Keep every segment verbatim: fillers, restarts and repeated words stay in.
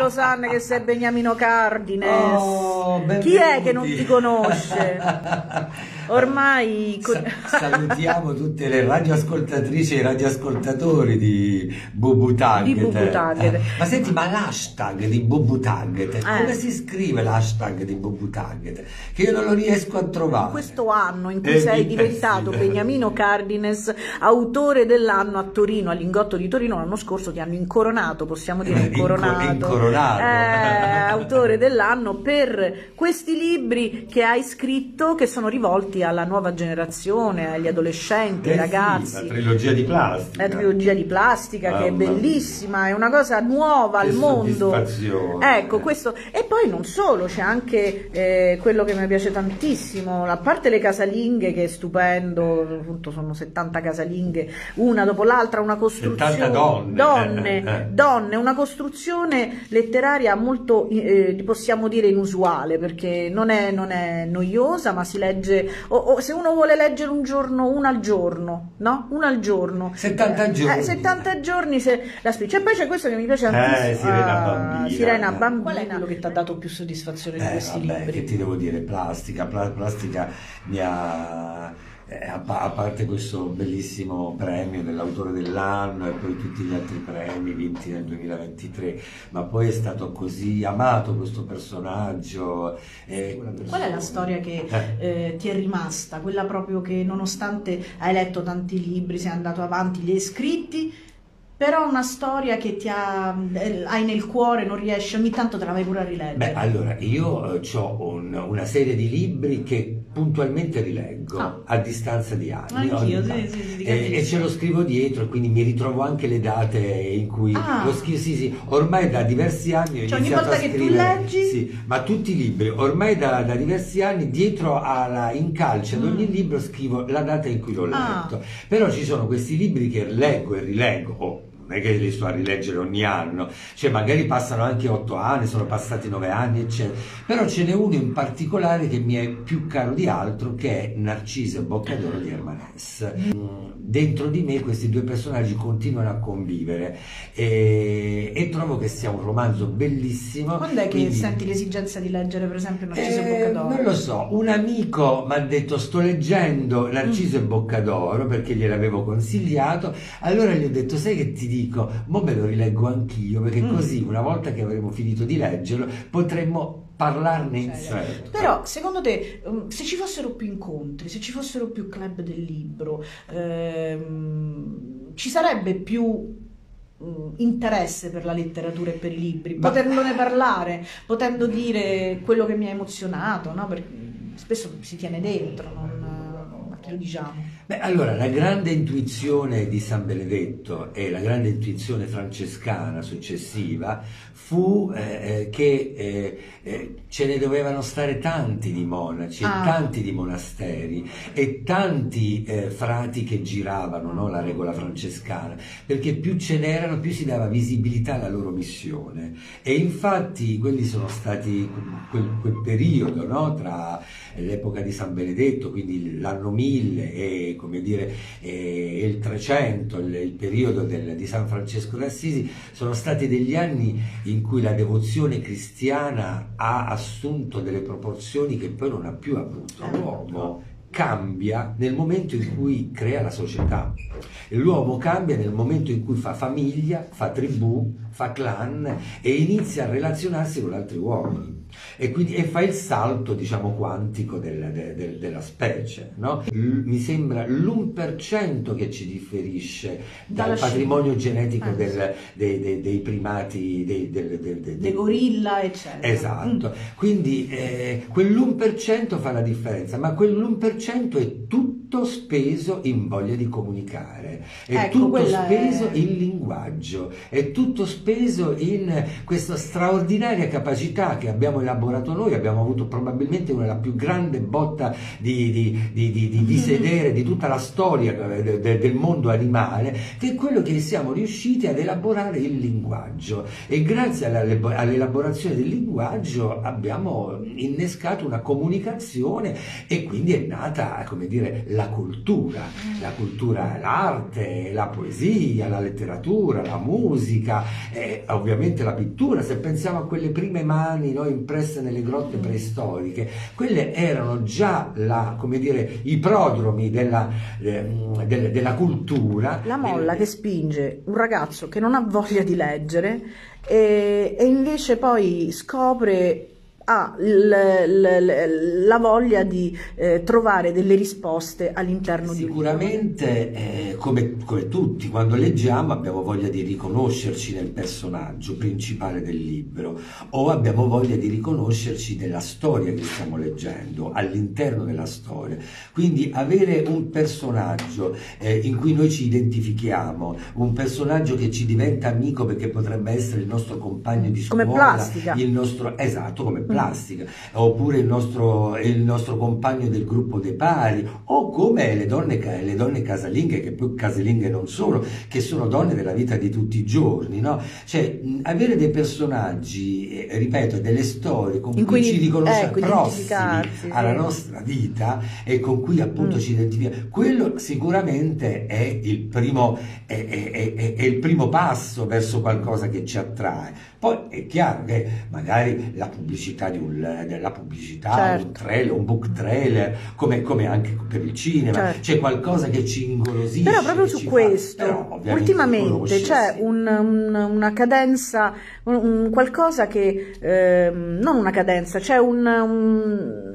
sanno che sei Beniamino Cardines? Oh, chi è che non ti conosce? Ormai Sa salutiamo tutte le radioascoltatrici e radioascoltatori di Bubu Target. Di Bubu Target. Ma senti, ma l'hashtag di Bubu Target, eh. come si scrive l'hashtag di Bubu Target? Che io non lo riesco a trovare. In questo anno in cui eh, sei diventato sì. Beniamino Cardines, autore dell'anno a Torino, al Lingotto di Torino, l'anno scorso ti hanno incoronato, possiamo dire incoronato, incoronato. Eh, autore dell'anno per questi libri che hai scritto, che sono rivolti alla nuova generazione, agli adolescenti, eh ai ragazzi. Sì, la trilogia di plastica. La trilogia di plastica ah, che è bellissima, è una cosa nuova che al mondo. Ecco, questo. E poi non solo, c'è anche eh, quello che mi piace tantissimo, a parte le casalinghe che è stupendo, appunto sono settanta casalinghe, una dopo l'altra, una costruzione. settanta donne. Donne, eh, eh. donne, una costruzione letteraria molto, eh, possiamo dire, inusuale, perché non è, non è noiosa, ma si legge. O, o se uno vuole leggere un giorno, una al giorno, no? Una al giorno. settanta giorni. Eh, settanta giorni se la spiccia. E poi c'è questo che mi piace tantissimo. Eh, Sirena Bambina. Sirena Bambina. Qual è quello che ti ha dato più soddisfazione di eh, questi vabbè, libri? Che ti devo dire? Plastica. Pla plastica mi ha... Eh, a, a parte questo bellissimo premio dell'autore dell'anno e poi tutti gli altri premi vinti nel duemilaventitré, ma poi è stato così amato questo personaggio. Eh, Qual è la storia che eh, ti è rimasta? Quella proprio che, nonostante hai letto tanti libri, sei andato avanti, li hai scritti, però una storia che ti ha, hai nel cuore, non riesci, ogni tanto te la vai pure a rileggere. Beh, allora, io eh, ho un, una serie di libri che puntualmente rileggo ah. a distanza di anni. Anch'io, sì, sì, sì, e, e ce lo scrivo dietro, e quindi mi ritrovo anche le date in cui ah. lo scrivo. Sì, sì, ormai da diversi anni ho cioè, iniziato ogni volta a che scrivere, tu leggi? Sì, ma tutti i libri, ormai da, da diversi anni, dietro alla, in calce ad ogni mm. libro scrivo la data in cui l'ho ah. letto. Però ci sono questi libri che leggo e rileggo, oh, non è che li sto a rileggere ogni anno, cioè magari passano anche otto anni, sono passati nove anni, eccetera. Però ce n'è uno in particolare che mi è più caro di altro, che è Narciso e Boccadoro di Hermann Hesse. Dentro di me questi due personaggi continuano a convivere e, e trovo che sia un romanzo bellissimo. Quando è quindi... che senti l'esigenza di leggere, per esempio, Narciso eh, e Boccadoro? Non lo so, un amico mi ha detto sto leggendo Narciso mm. e Boccadoro perché gliel'avevo consigliato, allora gli ho detto sai che ti dico, mo me lo rileggo anch'io perché mm. così una volta che avremo finito di leggerlo potremmo parlarne insieme. Però secondo te se ci fossero più incontri, se ci fossero più club del libro, ehm, ci sarebbe più interesse per la letteratura e per i libri, Ma... potendone parlare, potendo dire quello che mi ha emozionato, no? Perché spesso si tiene dentro, non lo diciamo. Beh, allora, la grande intuizione di San Benedetto e la grande intuizione francescana successiva fu eh, che eh, eh, ce ne dovevano stare tanti di monaci, ah. e tanti di monasteri e tanti eh, frati che giravano, no, la regola francescana, perché più ce n'erano più si dava visibilità alla loro missione. E infatti quelli sono stati quel, quel periodo, no, tra l'epoca di San Benedetto, quindi l'anno mille e come dire e il trecento, il, il periodo del, di San Francesco d'Assisi, sono stati degli anni in cui la devozione cristiana ha assunto delle proporzioni che poi non ha più avuto. L'uomo cambia nel momento in cui crea la società, l'uomo cambia nel momento in cui fa famiglia, fa tribù, fa clan e inizia a relazionarsi con altri uomini. E, quindi, e fa il salto, diciamo, quantico del, del, del, della specie, no? L, mi sembra l'uno per cento che ci differisce dal Dalla patrimonio scienza. genetico eh, del, dei, dei, dei primati, dei, dei, dei, dei, dei gorilla, eccetera. Esatto, mm. quindi eh, quell'uno per cento fa la differenza, ma quell'uno per cento è tutto speso in voglia di comunicare, è ecco, tutto speso è... in linguaggio, è tutto speso in questa straordinaria capacità che abbiamo elaborato noi, abbiamo avuto probabilmente una della più grande botta di, di, di, di, di, di sedere di tutta la storia de, de, del mondo animale, che è quello che siamo riusciti ad elaborare il linguaggio, e grazie all'elaborazione del linguaggio abbiamo innescato una comunicazione e quindi è nata, come dire, la la cultura, la cultura, l'arte, la poesia, la letteratura, la musica, e ovviamente la pittura. Se pensiamo a quelle prime mani, no, impresse nelle grotte preistoriche, quelle erano già la, come dire, i prodromi della, eh, del, della cultura. La molla eh, che spinge un ragazzo che non ha voglia di leggere e, e invece poi scopre ha la voglia di eh, trovare delle risposte all'interno di un libro. Sicuramente, eh, come, come tutti, quando leggiamo abbiamo voglia di riconoscerci nel personaggio principale del libro, o abbiamo voglia di riconoscerci nella storia che stiamo leggendo, all'interno della storia. Quindi avere un personaggio eh, in cui noi ci identifichiamo, un personaggio che ci diventa amico perché potrebbe essere il nostro compagno di scuola, come plastica, il nostro, esatto, come plastica. Plastica, oppure il nostro, il nostro compagno del gruppo dei pari, o come le donne, le donne casalinghe, che poi casalinghe non sono, che sono donne della vita di tutti i giorni, no? Cioè, avere dei personaggi, eh, ripeto, delle storie con in cui, cui ci riconosciamo, ecco, prossimi alla sì. nostra vita e con cui appunto mm. ci identifichiamo, quello sicuramente è il primo, è, è, è, è il primo passo verso qualcosa che ci attrae. Poi è chiaro che magari la pubblicità di un, della pubblicità, certo. un trailer, un book trailer, come, come anche per il cinema, certo. c'è qualcosa che ci ingolosisce. Però proprio su questo, fa, però, ultimamente c'è un, un, una cadenza, un, un qualcosa che, eh, non una cadenza, c'è un... un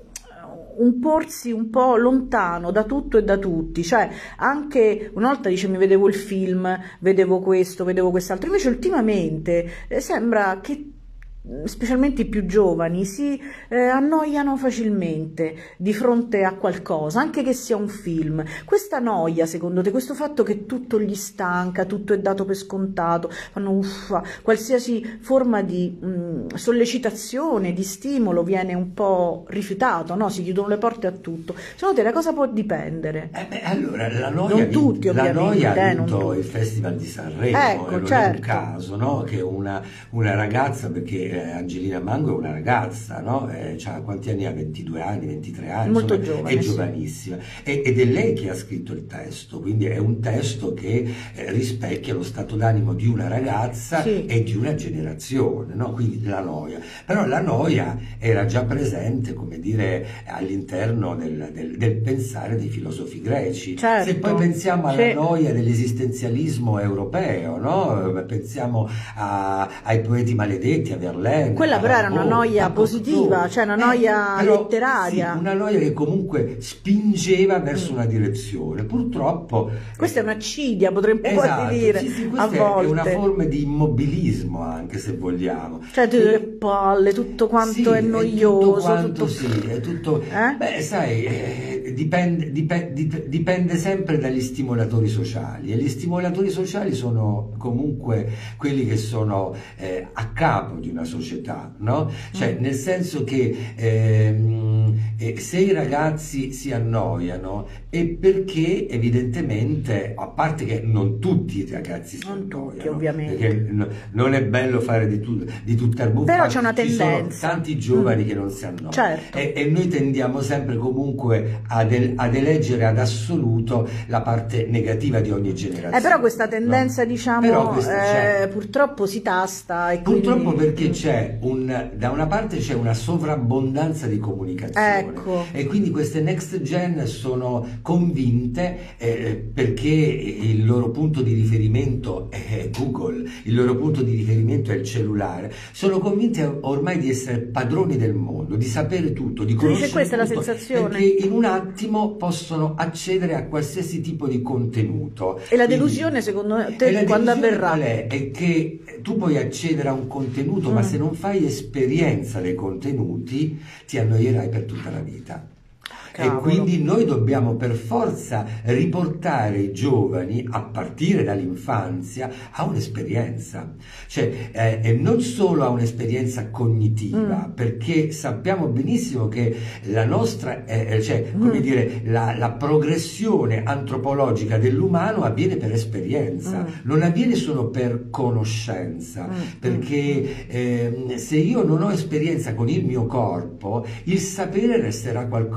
un porsi un po' lontano da tutto e da tutti, cioè anche una volta dice mi vedevo il film, vedevo questo, vedevo quest'altro, invece ultimamente eh, sembra che specialmente i più giovani si eh, annoiano facilmente di fronte a qualcosa, anche che sia un film. Questa noia, secondo te, questo fatto che tutto gli stanca, tutto è dato per scontato, fanno uffa, qualsiasi forma di mh, sollecitazione, di stimolo viene un po' rifiutato, no? Si chiudono le porte a tutto. Secondo te da cosa può dipendere? Eh beh, allora, la noia, non tutti, la noia eh, ha vinto il Festival di Sanremo, ecco, non certo. è un caso, no? Che una, una ragazza, perché Angelina Mango è una ragazza, no? Eh, cioè, quanti anni ha? ventidue anni, ventitré anni, molto insomma, giovane, è giovanissima, sì. e, ed è lei che ha scritto il testo, quindi è un testo che eh, rispecchia lo stato d'animo di una ragazza, sì. e di una generazione, no? Quindi la noia, però la noia era già presente, come dire, all'interno del, del, del pensare dei filosofi greci, certo. Se poi pensiamo alla C'è... noia dell'esistenzialismo europeo, no? Pensiamo a, ai poeti maledetti, a Verlaine. Quella però era una noia positiva, cioè una noia eh, però, letteraria. Sì, una noia che comunque spingeva verso mm. una direzione. Purtroppo... Questa eh, è una cidia, potremmo esatto, dire, sì, sì, a volte. È una forma di immobilismo anche, se vogliamo. Cioè, tu le palle, tutto quanto sì, è noioso. Tutto quanto tutto... sì, è tutto... Eh? Beh, sai, eh, dipende, dipende, dipende sempre dagli stimolatori sociali, e gli stimolatori sociali sono comunque quelli che sono eh, a capo di una società, no? Cioè, mm. nel senso che ehm, eh, se i ragazzi si annoiano è perché evidentemente, a parte che non tutti i ragazzi si non annoiano, tutti, ovviamente, perché no, non è bello fare di, tu, di tutt'erba, però c'è una ci tendenza, sono tanti giovani mm. che non si annoiano, certo. e, e noi tendiamo sempre comunque ad, el, ad eleggere ad assoluto la parte negativa di ogni generazione. Eh, però questa tendenza, no? diciamo, questa eh, purtroppo si tasta, e purtroppo quindi... perché c'è un, da una parte c'è una sovrabbondanza di comunicazione, ecco. e quindi queste next gen sono convinte eh, perché il loro punto di riferimento è Google, il loro punto di riferimento è il cellulare, sono convinte ormai di essere padroni del mondo, di sapere tutto, di conoscere questa tutto, è la sensazione, perché in un attimo possono accedere a qualsiasi tipo di contenuto. E la delusione, quindi, secondo te, quando avverrà? Qual è? È che tu puoi accedere a un contenuto, mm. ma se non fai esperienza dei contenuti ti annoierai per tutta la vita. Cavolo. E quindi noi dobbiamo per forza riportare i giovani, a partire dall'infanzia, a un'esperienza, cioè eh, e non solo a un'esperienza cognitiva, mm. perché sappiamo benissimo che la nostra, eh, cioè, mm. come dire, la, la progressione antropologica dell'umano avviene per esperienza, mm. non avviene solo per conoscenza, mm. perché eh, se io non ho esperienza con il mio corpo, il sapere resterà qualcosa, come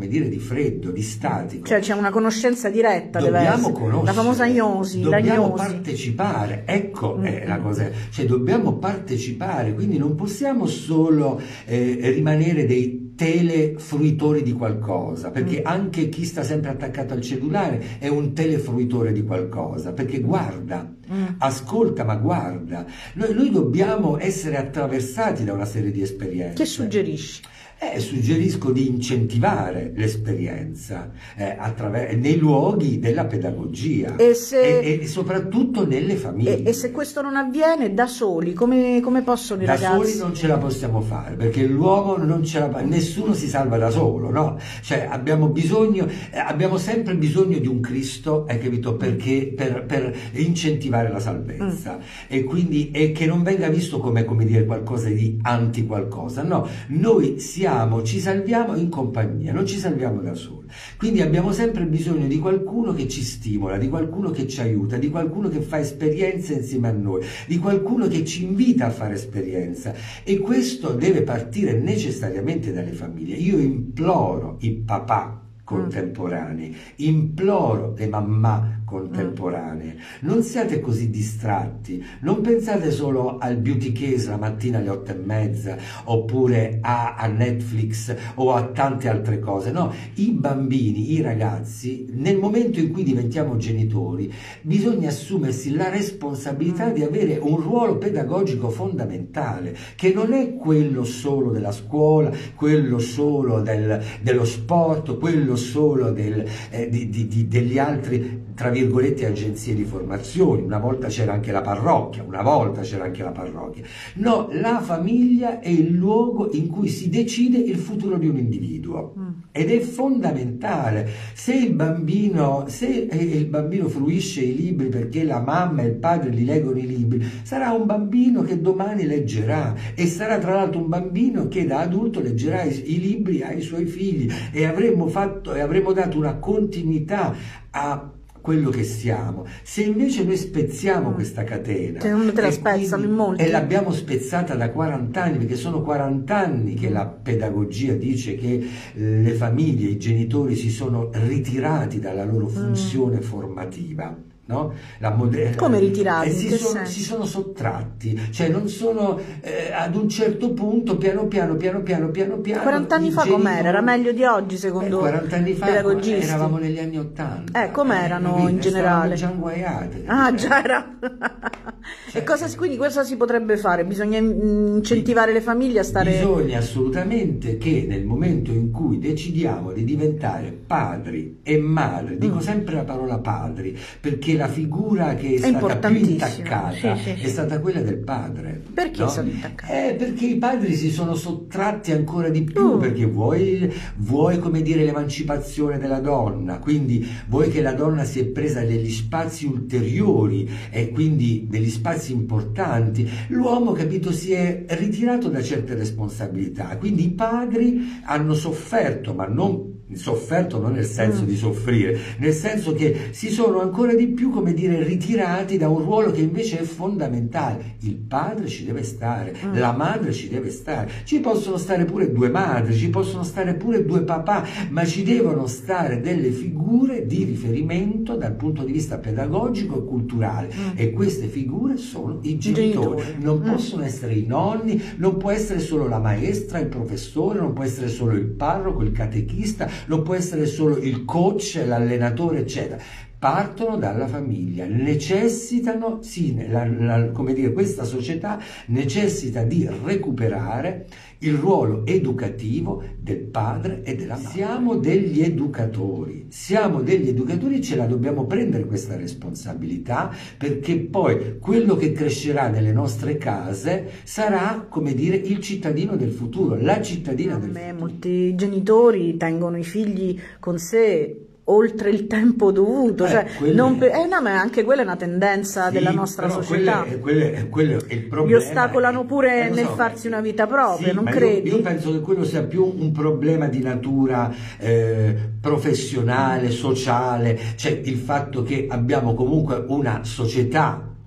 come dire, di freddo, di statico. Cioè c'è una conoscenza diretta, dobbiamo deve essere. conoscere, La famosa gnosi, dobbiamo la gnosi. partecipare, ecco Mm. è la cosa, cioè dobbiamo partecipare, quindi non possiamo solo eh, rimanere dei telefruitori di qualcosa, perché Mm. anche chi sta sempre attaccato al cellulare è un telefruitore di qualcosa, perché guarda, Mm. ascolta ma guarda, noi, noi dobbiamo essere attraversati da una serie di esperienze. Che suggerisci? Eh, suggerisco di incentivare l'esperienza eh, attraver- nei luoghi della pedagogia E se- e, e soprattutto nelle famiglie. E, e se questo non avviene da soli, come, come possono i Da ragazzi? soli non ce la possiamo fare, perché l'uomo non ce la fa, nessuno si salva da solo, no? Cioè abbiamo bisogno, eh, abbiamo sempre bisogno di un Cristo, hai capito? Perché per, per incentivare la salvezza Mm. e quindi e che non venga visto come, come dire qualcosa di anti qualcosa, no? Noi siamo ci salviamo in compagnia, non ci salviamo da soli. Quindi abbiamo sempre bisogno di qualcuno che ci stimola, di qualcuno che ci aiuta, di qualcuno che fa esperienza insieme a noi, di qualcuno che ci invita a fare esperienza. E questo deve partire necessariamente dalle famiglie. Io imploro i papà contemporanei, imploro le mammà contemporanee, non siate così distratti, non pensate solo al beauty case la mattina alle otto e mezza oppure a, a Netflix o a tante altre cose, no, i bambini, i ragazzi, nel momento in cui diventiamo genitori bisogna assumersi la responsabilità di avere un ruolo pedagogico fondamentale, che non è quello solo della scuola, quello solo del, dello sport, quello solo del, eh, di, di, di, degli altri tra virgolette agenzie di formazione. Una volta c'era anche la parrocchia, una volta c'era anche la parrocchia. No, la famiglia è il luogo in cui si decide il futuro di un individuo mm. ed è fondamentale. Se il bambino, se il bambino fruisce i libri perché la mamma e il padre gli leggono i libri, sarà un bambino che domani leggerà e sarà tra l'altro un bambino che da adulto leggerà i, i libri ai suoi figli e avremmo fatto e avremmo dato una continuità a quello che siamo. Se invece noi spezziamo questa catena, cioè, non te la e, spezzano quindi, in molti. e l'abbiamo spezzata da quaranta anni, perché sono quaranta anni che la pedagogia dice che le famiglie, i genitori si sono ritirati dalla loro funzione mm. formativa. No? La moder- Come ritirati? Eh, si, sono, si sono sottratti, cioè non sono eh, ad un certo punto piano piano piano piano piano piano quaranta anni fa genitori... com'era? Era meglio di oggi secondo eh, quaranta anni fa pedagogisti? Eravamo negli anni ottanta. Eh, com'erano eh, in generale? Già inguaiate. Ah, già era. Cioè, e cosa, quindi cosa si potrebbe fare? Bisogna incentivare le famiglie a stare... Bisogna assolutamente che nel momento in cui decidiamo di diventare padri e madri, dico mm. sempre la parola padri, perché la figura che è, è stata più intaccata sì, sì, sì. è stata quella del padre. Perché no? sono intaccati? Eh, perché i padri si sono sottratti ancora di più, uh. perché vuoi, vuoi come dire l'emancipazione della donna, quindi vuoi che la donna si è presa degli spazi ulteriori e quindi degli spazi importanti. L'uomo, capito, si è ritirato da certe responsabilità, quindi i padri hanno sofferto, ma non sofferto non nel senso mm. di soffrire, nel senso che si sono ancora di più, come dire, ritirati da un ruolo che invece è fondamentale. Il padre ci deve stare, mm. la madre ci deve stare, ci possono stare pure due madri, ci possono stare pure due papà, ma ci devono stare delle figure di riferimento dal punto di vista pedagogico e culturale mm. e queste figure sono i genitori, genitori. non mm. possono essere i nonni, non può essere solo la maestra, il professore, non può essere solo il parroco, il catechista, non può essere solo il coach, l'allenatore, eccetera. Partono dalla famiglia, necessitano, sì, la, la, come dire, questa società necessita di recuperare il ruolo educativo del padre e della madre. Siamo degli educatori, siamo degli educatori e ce la dobbiamo prendere questa responsabilità, perché poi quello che crescerà nelle nostre case sarà, come dire, il cittadino del futuro, la cittadina del me, futuro. Molti genitori tengono i figli con sé oltre il tempo dovuto, eh, cioè, non per, eh, no, ma anche quella è una tendenza sì, della nostra società. Quello è, quello è, quello è il problema. Li ostacolano pure eh, nel so, farsi una vita propria, sì, non ma credi? Io, io penso che quello sia più un problema di natura eh, professionale, sociale, cioè il fatto che abbiamo comunque una società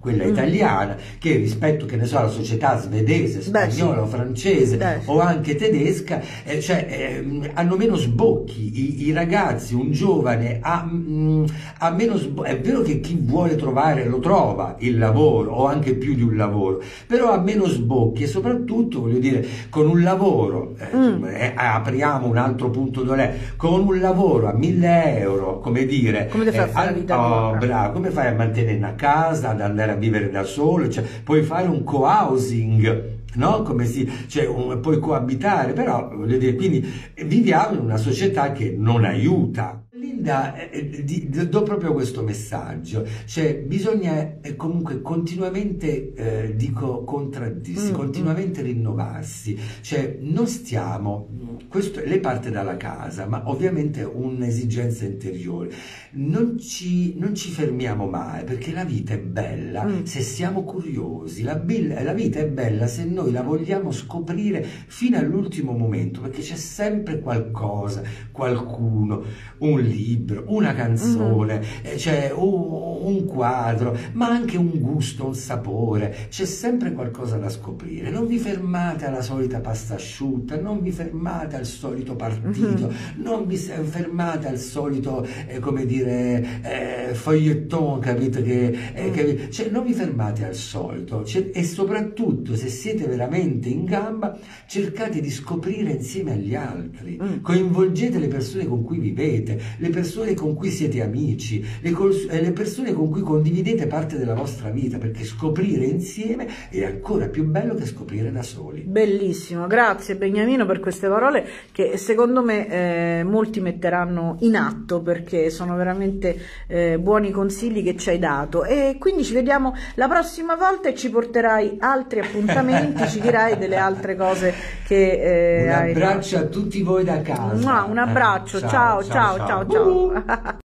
quella Mm. italiana, che rispetto, che ne so, alla società svedese, spagnola, Beh, sì. francese Beh, sì. o anche tedesca, eh, cioè, eh, hanno meno sbocchi. I, i ragazzi, un giovane ha, mh, ha meno sbocchi. È vero che chi vuole trovare lo trova il lavoro, o anche più di un lavoro, però ha meno sbocchi, e soprattutto, voglio dire, con un lavoro, eh, Mm. eh, apriamo un altro punto d'olè, con un lavoro a mille euro, come dire, Come ti fai a eh, fare la al- vita oh, tua? bravo, come fai a mantenere una casa, ad andare a vivere da solo, cioè, puoi fare un co-housing, no? Come si, cioè, un- puoi coabitare, però, voglio dire, quindi eh, viviamo in una società che non aiuta. Linda, eh, eh, di- di- do proprio questo messaggio, cioè bisogna eh, comunque continuamente, eh, dico, contraddirsi, Mm, mm. continuamente rinnovarsi, cioè non stiamo, questo, lei parte dalla casa, ma ovviamente un'esigenza interiore, non ci, non ci fermiamo mai, perché la vita è bella Mm. se siamo curiosi, la, bil- la vita è bella se noi la vogliamo scoprire fino all'ultimo momento, perché c'è sempre qualcosa, qualcuno, un libro, una canzone, eh, c'è un, un quadro, ma anche un gusto, un sapore, c'è sempre qualcosa da scoprire. Non vi fermate alla solita pasta asciutta, non vi fermate al solito partito, Mhm. non vi se- fermate al solito, eh, come dire, eh, feuilleton, capito? Che, eh, Mm. capi- cioè, non vi fermate al solito, cioè, e soprattutto, se siete veramente in gamba, cercate di scoprire insieme agli altri, Mm. coinvolgete le persone con cui vivete, le persone con cui siete amici, le, cos- eh, le persone con cui condividete parte della vostra vita, perché scoprire insieme è ancora più bello che scoprire da soli. Bellissimo, grazie Beniamino per queste parole che secondo me eh, molti metteranno in atto, perché sono veramente eh, buoni consigli che ci hai dato, e quindi ci vediamo la prossima volta e ci porterai altri appuntamenti, ci dirai delle altre cose che eh, Un hai abbraccio a tutti voi da casa. fatto. Un abbraccio, Eh, ciao ciao ciao ciao, ciao.